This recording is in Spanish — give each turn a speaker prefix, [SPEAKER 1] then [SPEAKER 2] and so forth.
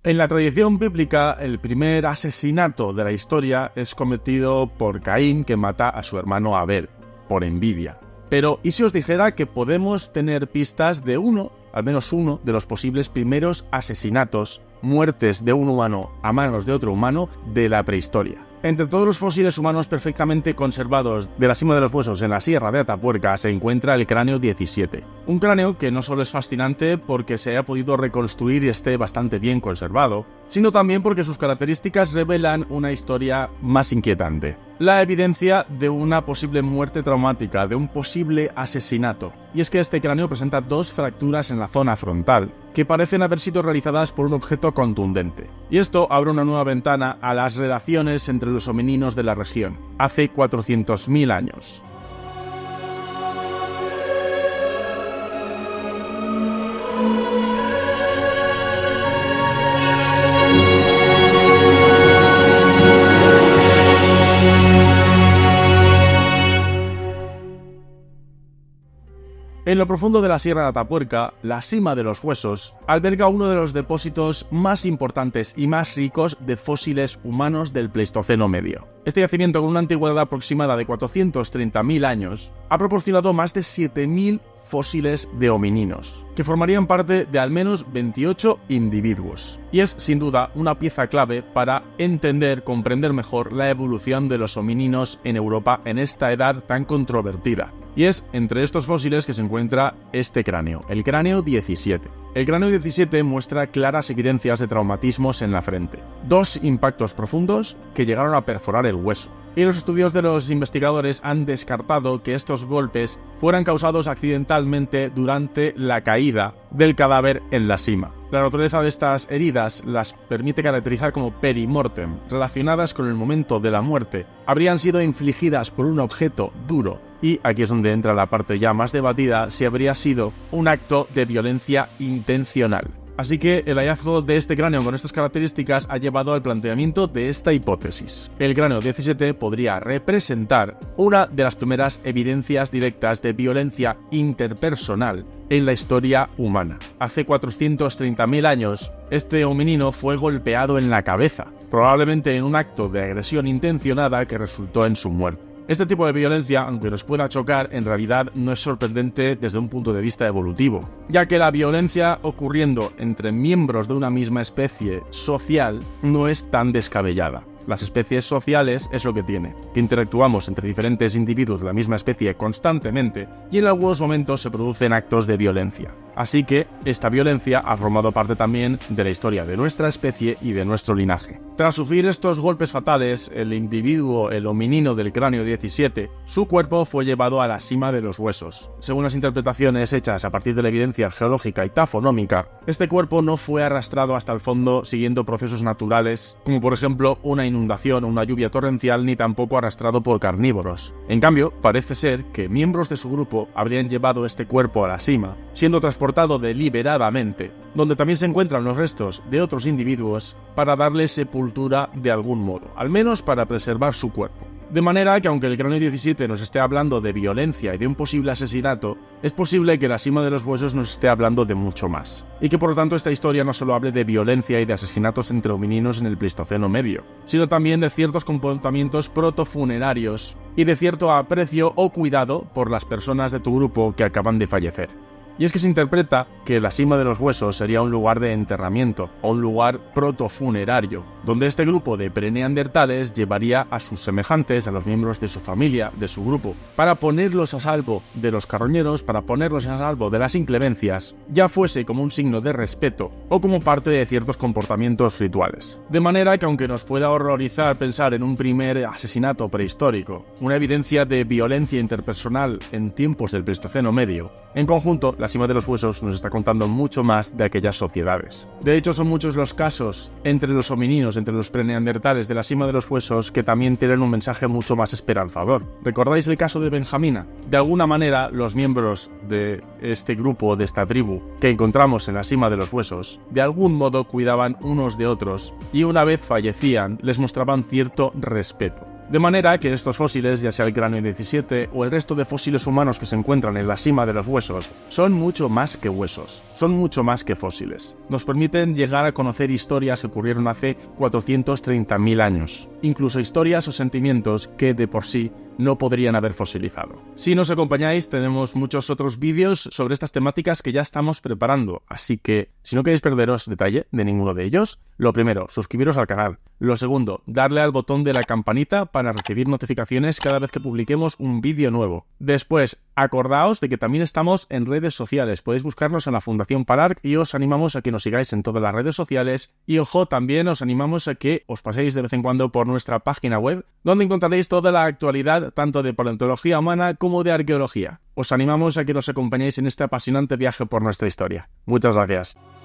[SPEAKER 1] En la tradición bíblica, el primer asesinato de la historia es cometido por Caín, que mata a su hermano Abel, por envidia. Pero, ¿y si os dijera que podemos tener pistas de al menos uno, de los posibles primeros asesinatos, muertes de un humano a manos de otro humano de la prehistoria? Entre todos los fósiles humanos perfectamente conservados de la cima de los huesos en la Sierra de Atapuerca se encuentra el cráneo 17. Un cráneo que no solo es fascinante porque se haya podido reconstruir y esté bastante bien conservado, sino también porque sus características revelan una historia más inquietante. La evidencia de una posible muerte traumática, de un posible asesinato. Y es que este cráneo presenta 2 fracturas en la zona frontal, que parecen haber sido realizadas por un objeto contundente. Y esto abre una nueva ventana a las relaciones entre los homininos de la región, hace 400.000 años. En lo profundo de la Sierra de Atapuerca, la Cima de los Huesos alberga uno de los depósitos más importantes y más ricos de fósiles humanos del Pleistoceno medio. Este yacimiento, con una antigüedad aproximada de 430.000 años, ha proporcionado más de 7.000 fósiles de homininos, que formarían parte de al menos 28 individuos. Y es, sin duda, una pieza clave para comprender mejor la evolución de los homininos en Europa en esta edad tan controvertida. Y es entre estos fósiles que se encuentra este cráneo, el cráneo 17. El cráneo 17 muestra claras evidencias de traumatismos en la frente. 2 impactos profundos que llegaron a perforar el hueso. Y los estudios de los investigadores han descartado que estos golpes fueran causados accidentalmente durante la caída del cadáver en la cima. La naturaleza de estas heridas las permite caracterizar como perimortem, relacionadas con el momento de la muerte. Habrían sido infligidas por un objeto duro. Y aquí es donde entra la parte ya más debatida, si habría sido un acto de violencia intencional. Así que el hallazgo de este cráneo con estas características ha llevado al planteamiento de esta hipótesis. El cráneo 17 podría representar una de las primeras evidencias directas de violencia interpersonal en la historia humana. Hace 430.000 años, este hominino fue golpeado en la cabeza, probablemente en un acto de agresión intencionada que resultó en su muerte. Este tipo de violencia, aunque nos pueda chocar, en realidad no es sorprendente desde un punto de vista evolutivo, ya que la violencia ocurriendo entre miembros de una misma especie social no es tan descabellada. Las especies sociales es lo que tiene, que interactuamos entre diferentes individuos de la misma especie constantemente y en algunos momentos se producen actos de violencia. Así que esta violencia ha formado parte también de la historia de nuestra especie y de nuestro linaje. Tras sufrir estos golpes fatales, el individuo, el hominino del cráneo 17, su cuerpo fue llevado a la cima de los huesos. Según las interpretaciones hechas a partir de la evidencia geológica y tafonómica, este cuerpo no fue arrastrado hasta el fondo siguiendo procesos naturales, como por ejemplo una inundación o una lluvia torrencial, ni tampoco arrastrado por carnívoros. En cambio, parece ser que miembros de su grupo habrían llevado este cuerpo a la cima, siendo transportado deliberadamente, donde también se encuentran los restos de otros individuos para darle sepultura de algún modo, al menos para preservar su cuerpo. De manera que aunque el cráneo 17 nos esté hablando de violencia y de un posible asesinato, es posible que la cima de los huesos nos esté hablando de mucho más. Y que por lo tanto esta historia no solo hable de violencia y de asesinatos entre homininos en el Pleistoceno medio, sino también de ciertos comportamientos protofunerarios y de cierto aprecio o cuidado por las personas de tu grupo que acaban de fallecer. Y es que se interpreta que la cima de los huesos sería un lugar de enterramiento o un lugar protofunerario, donde este grupo de preneandertales llevaría a sus semejantes, a los miembros de su familia, de su grupo, para ponerlos a salvo de los carroñeros, para ponerlos a salvo de las inclemencias, ya fuese como un signo de respeto o como parte de ciertos comportamientos rituales. De manera que aunque nos pueda horrorizar pensar en un primer asesinato prehistórico, una evidencia de violencia interpersonal en tiempos del Pleistoceno medio, en conjunto, la cima de los huesos nos está contando mucho más de aquellas sociedades. De hecho, son muchos los casos entre los homininos, entre los preneandertales de la cima de los huesos que también tienen un mensaje mucho más esperanzador. ¿Recordáis el caso de Benjamina? De alguna manera, los miembros de este grupo, de esta tribu, que encontramos en la cima de los huesos, de algún modo cuidaban unos de otros y una vez fallecían, les mostraban cierto respeto. De manera que estos fósiles, ya sea el cráneo 17 o el resto de fósiles humanos que se encuentran en la cima de los huesos, son mucho más que huesos, son mucho más que fósiles. Nos permiten llegar a conocer historias que ocurrieron hace 430.000 años, incluso historias o sentimientos que de por sí no podrían haber fosilizado. Si nos acompañáis, tenemos muchos otros vídeos sobre estas temáticas que ya estamos preparando, así que si no queréis perderos detalle de ninguno de ellos, lo primero, suscribiros al canal. Lo segundo, darle al botón de la campanita para recibir notificaciones cada vez que publiquemos un vídeo nuevo. Después, acordaos de que también estamos en redes sociales, podéis buscarnos en la Fundación Palarc y os animamos a que nos sigáis en todas las redes sociales. Y ojo, también os animamos a que os paséis de vez en cuando por nuestra página web, donde encontraréis toda la actualidad tanto de paleontología humana como de arqueología. Os animamos a que nos acompañéis en este apasionante viaje por nuestra historia. Muchas gracias.